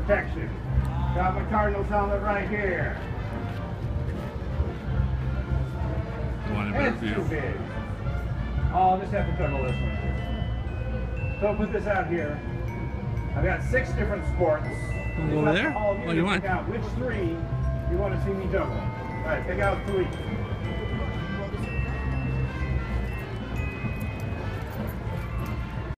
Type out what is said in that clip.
protection. Got my Cardinals helmet right here. It's too big. Oh, I'll just have to juggle this one. So I'll put this out here. I've got 6 different sports. Go over there? All of Oh, you want? Pick out which 3 you want to see me juggle. All right, pick out 3.